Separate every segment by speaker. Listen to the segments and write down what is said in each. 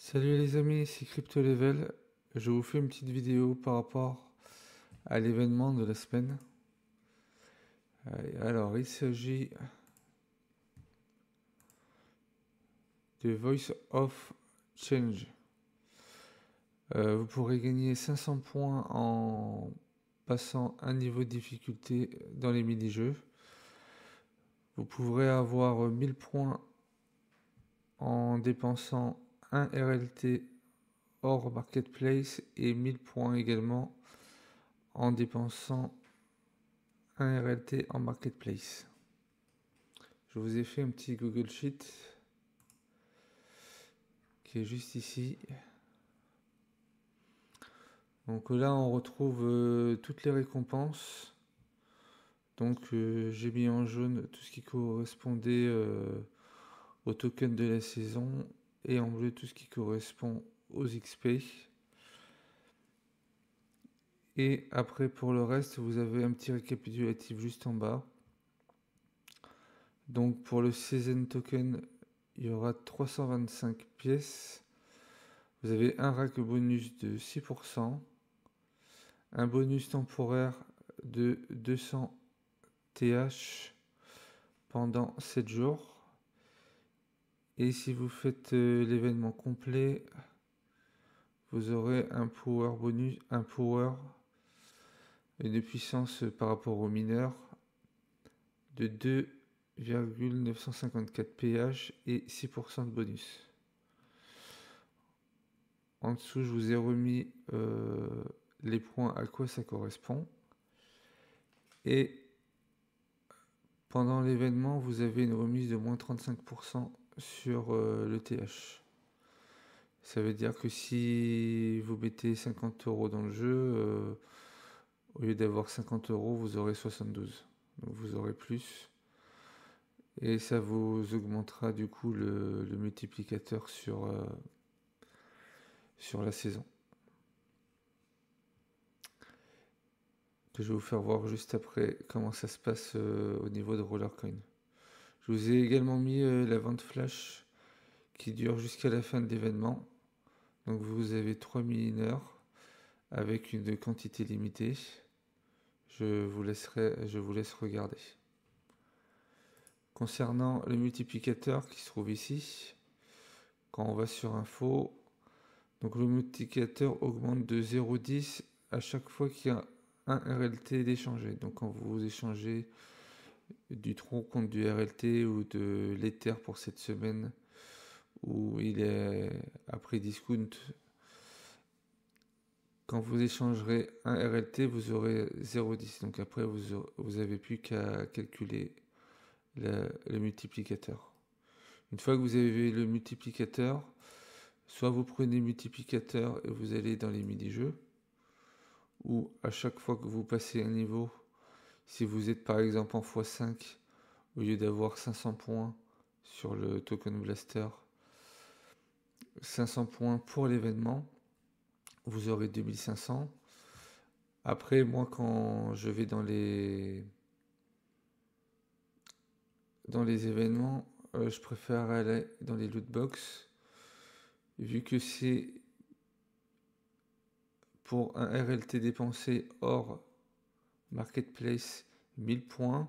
Speaker 1: Salut les amis, c'est Crypto Level. Je vous fais une petite vidéo par rapport à l'événement de la semaine. Alors, il s'agit de Voice of Change. Vous pourrez gagner 500 points en passant un niveau de difficulté dans les mini-jeux. Vous pourrez avoir 1000 points en dépensant un RLT hors marketplace et 1000 points également en dépensant un RLT en marketplace. Je vous ai fait un petit Google Sheet qui est juste ici. Donc là on retrouve toutes les récompenses. Donc j'ai mis en jaune tout ce qui correspondait au token de la saison et en bleu tout ce qui correspond aux XP. Et après pour le reste vous avez un petit récapitulatif juste en bas. Donc pour le Season Token, il y aura 325 pièces. Vous avez un rack bonus de 6%, un bonus temporaire de 200 TH pendant 7 jours. Et si vous faites l'événement complet, vous aurez un power bonus, un power de puissance par rapport aux mineurs de 2,954 pH et 6% de bonus. En dessous, je vous ai remis les points à quoi ça correspond. Et pendant l'événement, vous avez une remise de moins 35% sur le TH. Ça veut dire que si vous mettez 50 € dans le jeu, au lieu d'avoir 50 €, vous aurez 72. Donc vous aurez plus. Et ça vous augmentera du coup le multiplicateur sur la saison. Je vais vous faire voir juste après comment ça se passe au niveau de Rollercoin. Je vous ai également mis la vente flash qui dure jusqu'à la fin de l'événement. Donc vous avez 3 mineurs avec une quantité limitée. Je vous laisse regarder. Concernant le multiplicateur qui se trouve ici, quand on va sur info, donc le multiplicateur augmente de 0,10 à chaque fois qu'il y a un RLT d'échanger. Donc quand vous échangez du Tron contre du RLT ou de l'Ether pour cette semaine où il est après discount, quand vous échangerez un RLT, vous aurez 0,10. Donc après, vous avez plus qu'à calculer le multiplicateur. Une fois que vous avez le multiplicateur, soit vous prenez le multiplicateur et vous allez dans les mini-jeux, ou à chaque fois que vous passez un niveau, si vous êtes par exemple en x5, au lieu d'avoir 500 points sur le token blaster, 500 points pour l'événement, vous aurez 2500. Après, moi, quand je vais dans les événements, je préfère aller dans les loot box, vu que c'est pour un RLT dépensé hors marketplace 1000 points.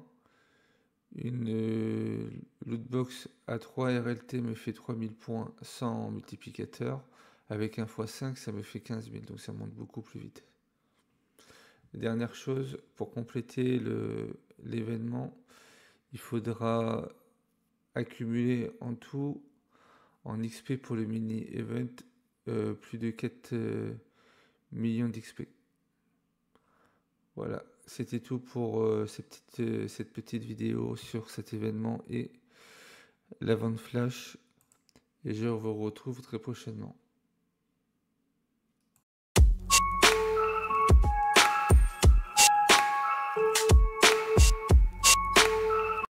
Speaker 1: Une lootbox à 3 RLT me fait 3000 points sans multiplicateur. Avec un x5, ça me fait 15 000, donc ça monte beaucoup plus vite. Dernière chose, pour compléter l'événement, il faudra accumuler en tout, en XP pour le mini-event, plus de 4 millions d'XP. Voilà, c'était tout pour cette petite vidéo sur cet événement et la vente flash. Et je vous retrouve très prochainement.